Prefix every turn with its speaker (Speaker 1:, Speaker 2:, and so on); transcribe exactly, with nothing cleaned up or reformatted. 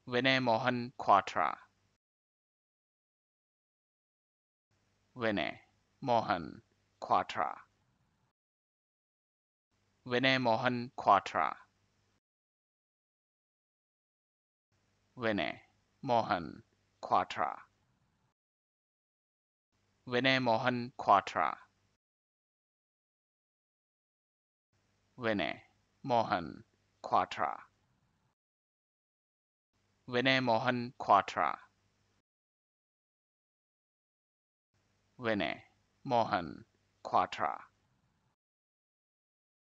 Speaker 1: Vinay Mohan Quatra. Vinay Mohan Quatra. Vinay Mohan Quatra. Vinay Mohan Quatra. Vinay Mohan Quatra. Vinay Mohan Quatra. Vinay Mohan Quatra. Vinay Mohan Quatra.